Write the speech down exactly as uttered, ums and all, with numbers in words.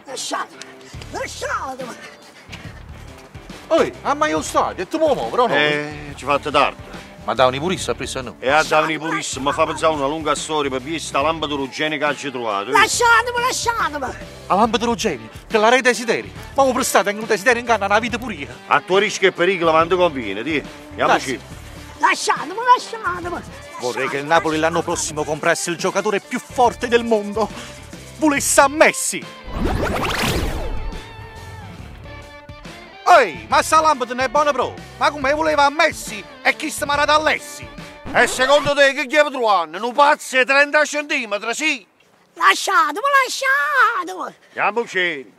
Lasciatemi, lasciatemi. Oi, a mai stadio, e tu muovo, però no? Eh, ci fate tardi. Ma da un purissa a presa no? E a Davini purissimo, mi fa pensare una lunga storia per via sta lampada orogene che ci trovato. Lasciatemi, lasciatemi. La lampada orogene, che la re desideri. Ma ho prestato anche un desiderio in canna una vita pure. A tuo rischio e pericolo quando conviene, di. Andiamoci. Lasciatemi, lasciatemi. Vorrei che il Napoli l'anno prossimo comprasse il giocatore più forte del mondo. Volesse a Messi. Ehi, ma sta lampada non è buona pro? Ma come voleva a Messi e chi sta marata a Lessi? E secondo te che chiede trovano? Un pazzo di trenta centimetri, sì? Lasciatemi, lasciatemi. Andiamoci.